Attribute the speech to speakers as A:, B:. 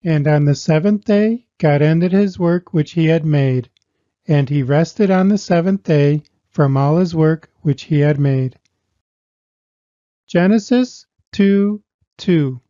A: And on the seventh day God ended his work which he had made, and he rested on the seventh day from all his work which he had made. Genesis 2:2